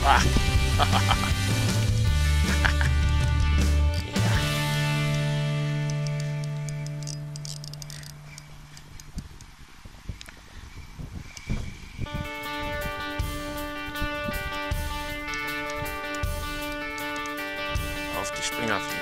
Ah. Auf die Springerfliege.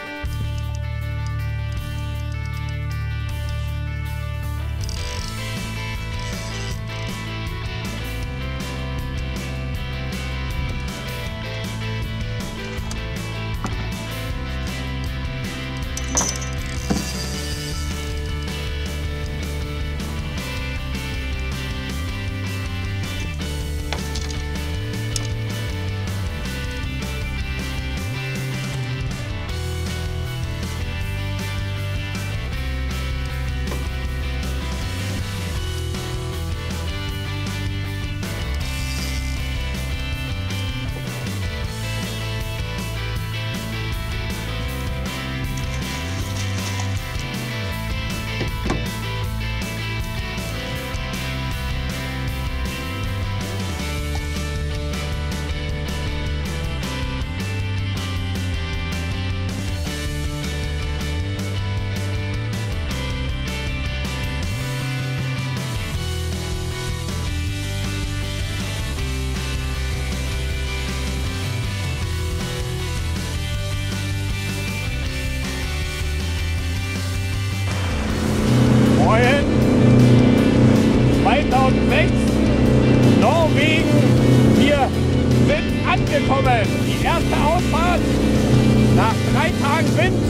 Norwegen, wir sind angekommen. Die erste Ausfahrt nach 3 Tagen Wind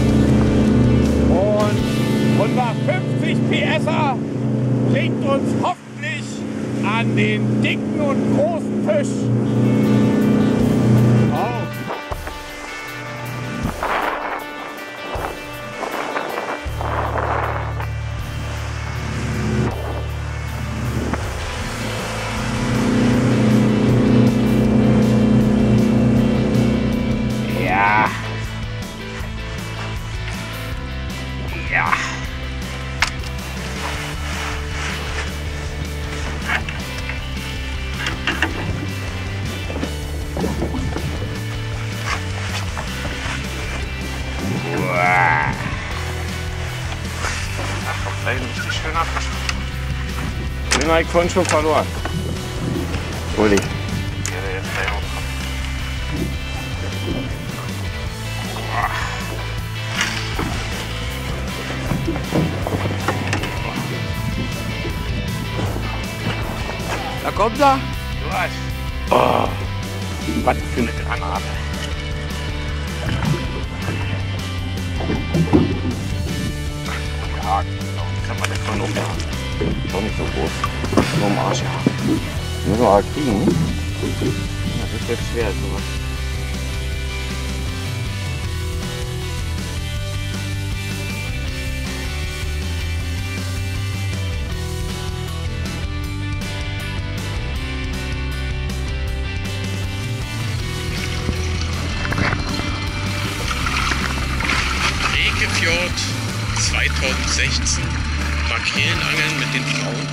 und unser 50 PSer bringt uns hoffentlich an den dicken und großen Fisch. Ja. Ach, richtig schön abgeschlossen. Den habe ich vorhin schon verloren. Uli. Ja, der ist gleich hochkommen. Da kommt er. Oh, was für eine Granate. Ja, kann man jetzt mal ummachen. Doch nicht so groß. Nur am Arsch, ja. Müssen wir halt kriegen. Das ist jetzt schwer, sowas. Fjord 2016, Makrelenangeln mit den Frauen.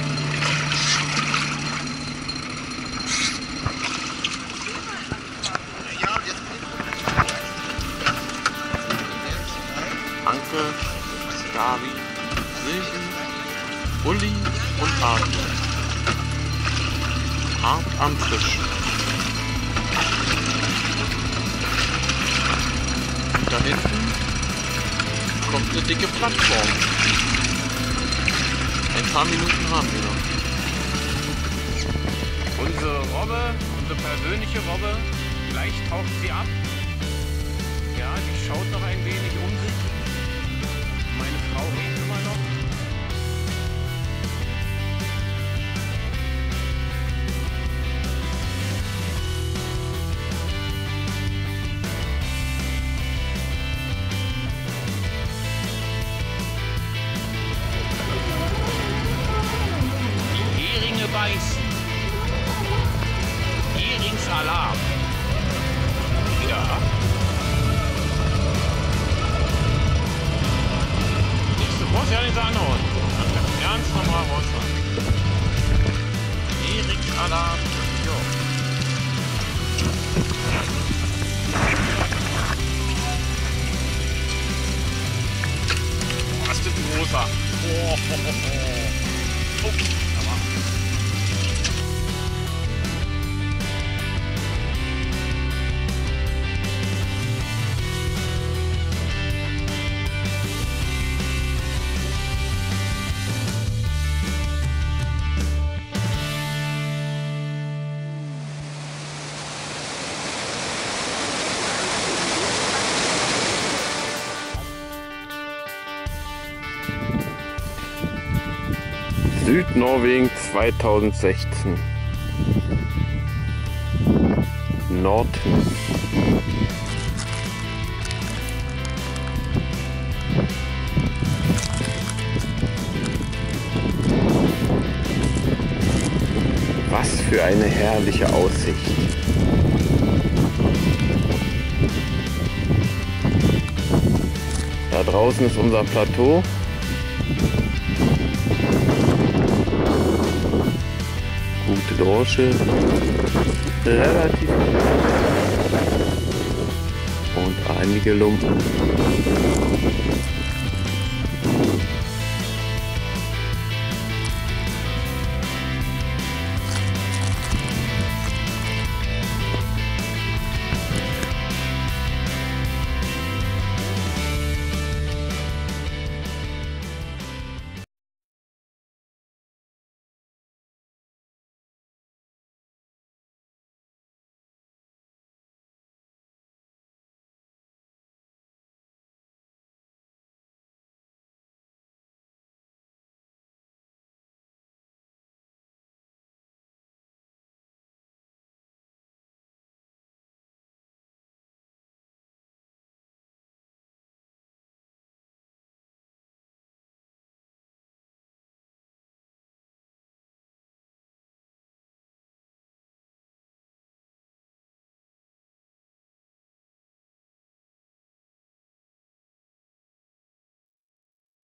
Anke, Gabi, Silvi, Uli und Arthur. Hart am Fisch. Da hinten kommt eine dicke Plattform. Ein paar Minuten haben wir noch. Unsere Robbe, unsere persönliche Robbe, gleich taucht sie ab. Ja, die schaut noch ein wenig um sich. Meine Frau riecht immer noch. Beißen. Heringsalarm. Ja. Du brauchst ja nicht anhauen. Ganz normal rausfahren. Heringsalarm. Jo. super. Oh, aber Südnorwegen 2016. Nord. Was für eine herrliche Aussicht. Da draußen ist unser Plateau. Gute Dorsche, relativ und einige Lumpen.